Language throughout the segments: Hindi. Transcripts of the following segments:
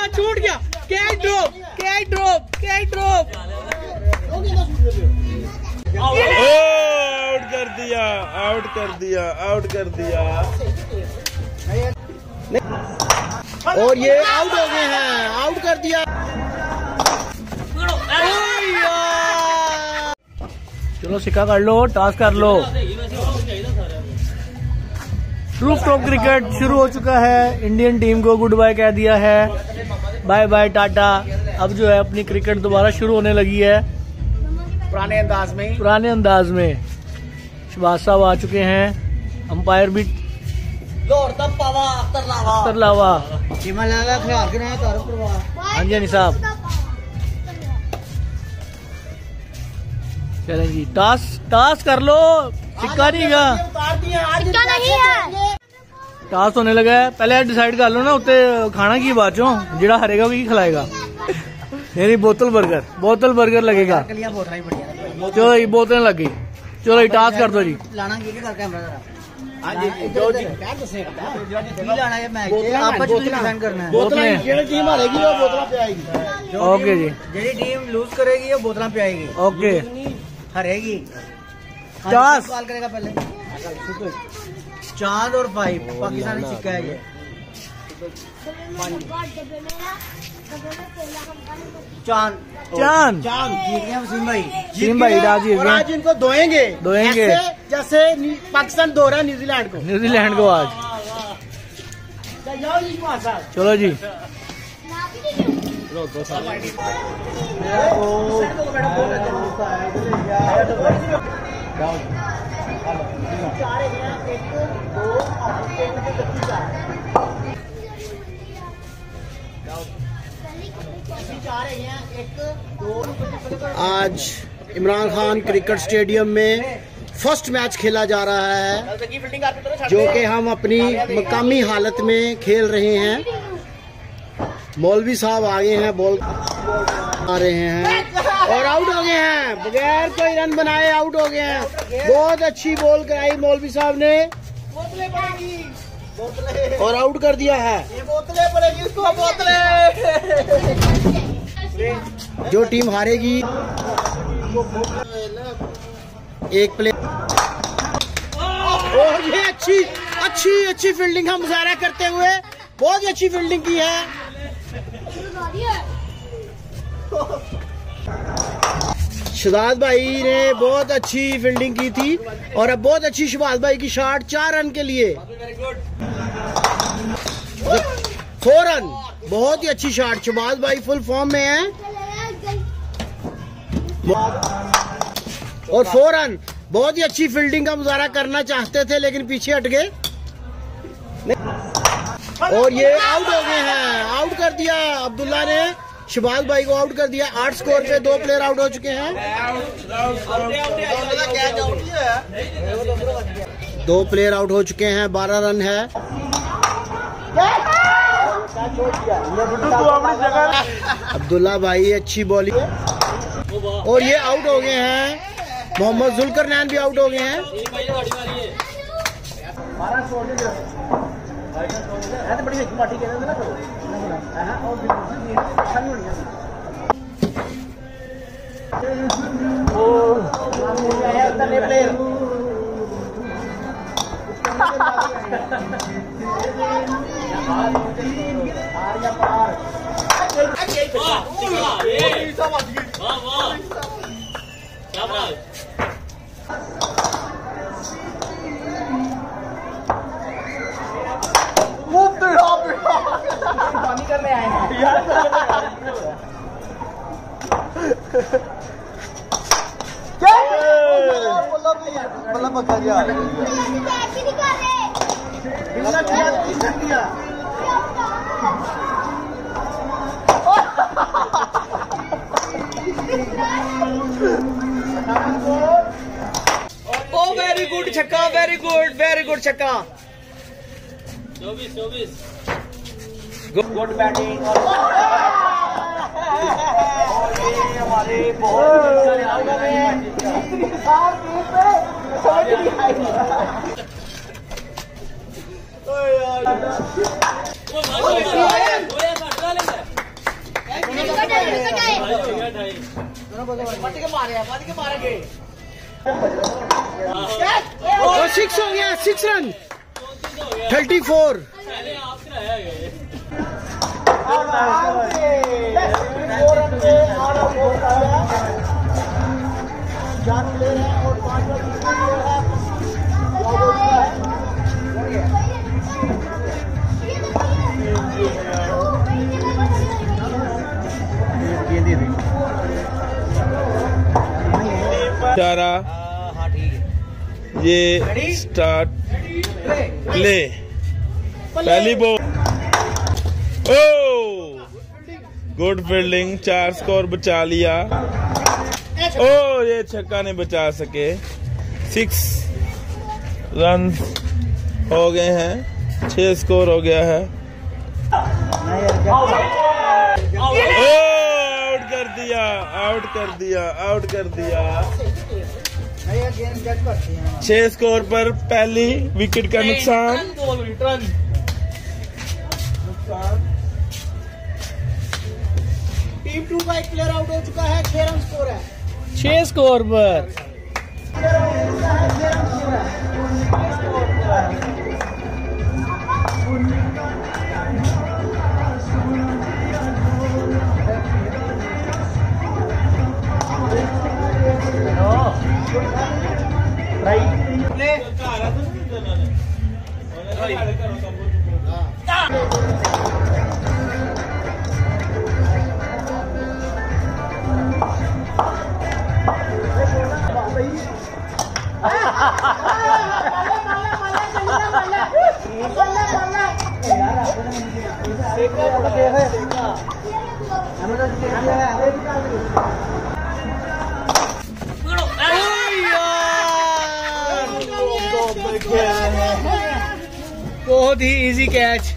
छूट गया। Catch drop, catch drop, catch drop. Out कर दिया, आउट कर दिया, आउट कर दिया। और ये आउट हो गए हैं, आउट कर दिया। चलो सिक्का कर लो, टास्क कर लो। रूफ टॉप क्रिकेट शुरू हो चुका है। इंडियन टीम को गुड बाय कह दिया है, बाय बाय टाटा। अब जो है अपनी क्रिकेट दोबारा शुरू होने लगी है पुराने अंदाज में, पुराने अंदाज में। शहबाज साहब आ चुके हैं, अंपायर भी तरलावा। हाँ जी साहब, चलें जी, टास्क कर लो। सिक्का नहीं है, टास्क होने लगा है। पहले डिसाइड कर लो ना उत्ते खाना की बाद चो, जेड़ा हारेगा वो खिलाएगा। मेरी बोतल बर्गर लगेगा। चलो जी, बोतलें लग गई। चलो जी, टास्क कर दो जी। ओके जी, जेडी टीम लूज करेगी वो बोतल पियाएगी। ओके, हरेगी टास्क सवाल करेगा पहले। चांद और पाइप पाकिस्तानी सिक्का है ये। चांद जीत गया वसीम भाई। आज इनको धोएंगे जैसे पाकिस्तान धो रहा है न्यूजीलैंड को आज। चलो जी, आज इमरान खान क्रिकेट स्टेडियम में फर्स्ट मैच खेला जा रहा है, जो कि हम अपनी मकामी हालत में खेल रहे हैं। मौलवी साहब आगे हैं, बॉल आ रहे हैं और आउट हो गए हैं, बगैर कोई रन बनाए आउट हो गए हैं। बहुत अच्छी बॉल कराई मौलवी साहब ने और आउट कर दिया है। जो टीम हारेगी एक प्ले। और ये अच्छी फील्डिंग का मुजाहरा करते हुए बहुत ही अच्छी फील्डिंग की है। शहबाज भाई ने बहुत अच्छी फील्डिंग की थी और अब बहुत अच्छी शहबाज भाई की शॉट 4 रन के लिए, 4 रन। बहुत ही अच्छी शॉट, शहबाज भाई फुल फॉर्म में है और 4 रन। बहुत ही अच्छी फील्डिंग का मुजाहरा करना चाहते थे लेकिन पीछे हट गए और ये आउट हो गए हैं। आउट कर दिया अब्दुल्ला ने शहबाज भाई को, आउट कर दिया। 8 स्कोर पे 2 प्लेयर आउट हो चुके हैं। 2 प्लेयर आउट हो चुके हैं, 12 रन है। अब्दुल्ला भाई अच्छी बॉलिंग और ये आउट हो गए हैं। मोहम्मद जुल्करनैन भी आउट हो गए हैं। करने आए हैं ओ वेरी गुड छक्का, वेरी गुड छक्का। 24 गुड बैटिंग। हमारे बहुत और 6 हो गया, 6 रन, 34। चारा ये स्टार्ट प्ले। पहली ball, oh good fielding, 4 score बचा लिया। ओ ये छक्का नहीं बचा सके। 6 रन हो गए हैं, 6 स्कोर हो गया है। आउट कर दिया, आउट कर दिया, आउट कर दिया। 6 स्कोर पर पहली विकेट का नुकसान। टीम 2 का एक प्लेयर आउट हो चुका है, 6 रन स्कोर है। 6 स्कोर पर बहुत ही इजी कैच।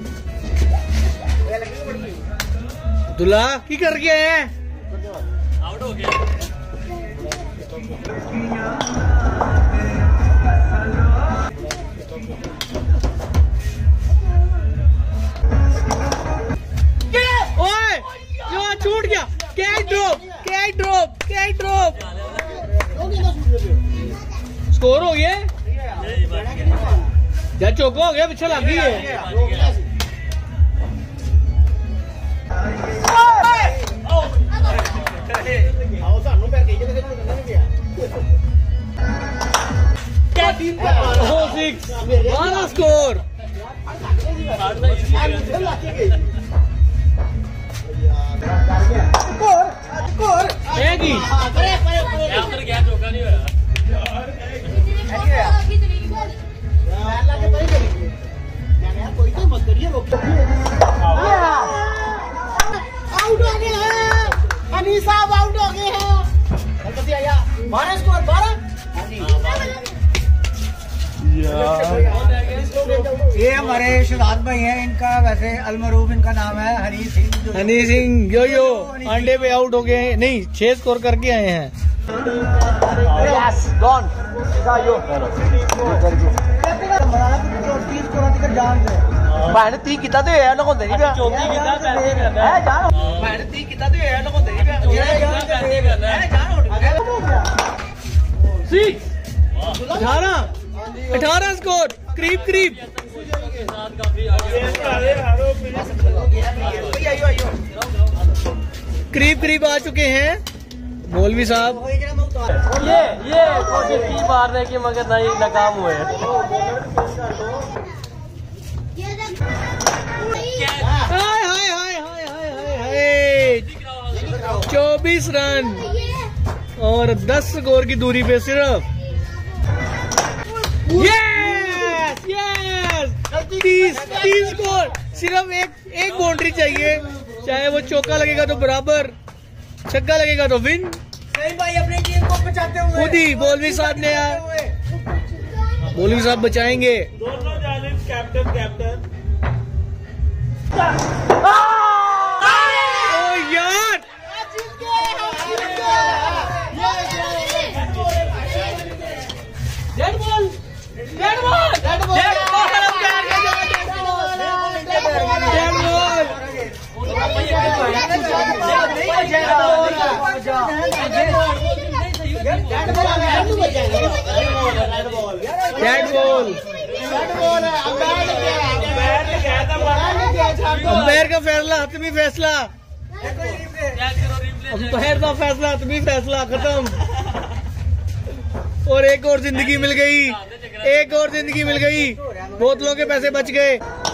दुल्हा की कर गए हैं, आउट हो गया। ओए यो छूट गया। Catch drop, catch drop, catch drop. Score हो गया या चौका हो गया, पीछे लग गई है। स्कोर आउट हो गए हैं, हनी साहब आउट हो गए हैं। 12 स्कोर, 12। ये हमारे शुदात भाई हैं, इनका वैसे अलमरूफ इनका नाम है, हनी सिंह। हनी सिंह यो अंडे पे आउट हो गए, नहीं 6 स्कोर करके आए हैं। ती किता तो है लगाਉਂਦੇ ਨਹੀਂ ਪਿਆ। ਚੌਥੀ ਕਿਤਾ ਪੈਸੇ ਕਰਨਾ ਹੈ ਜਾਨ। ਭੈਣ ਤੀ ਕਿਤਾ तो है लगाਉਂਦੇ ਨਹੀਂ ਪਿਆ। ਜਿਹੜਾ ਪੈਸੇ ਕਰਨਾ ਹੈ ਜਾਨ। हो 18 स्कोर, करीब करीब। करीब करीब आ चुके हैं मौलवी साहब। ये कोशिश की मारने की मगर नहीं, नाकाम हुए। 24 रन और 10 स्कोर की दूरी पे सिर्फ। Yes yes 30 score. सिर्फ एक बाउंड्री चाहिए, चाहे वो चौका लगेगा तो बराबर, छक्का लगेगा तो विन। सही भाई अपनी टीम को बचाते हुए खुद ही मौलवी साहब ने, मौलवी साहब बचाएंगे। दोनों जानिब कैप्टन कैप्टन। ओ यार dead ball, dead ball, dead ball, dead ball. Dead ball. Umpire का फैसला, हतमी फैसला, अंपायर का फैसला, हतमी फैसला, खत्म। और एक और जिंदगी मिल गई, एक और जिंदगी मिल गई, बोतलों के पैसे बच गए।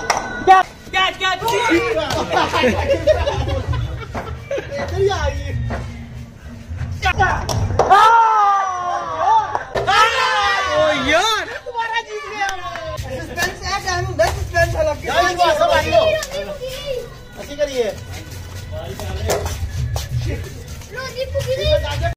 ओ यार ऐसी करिए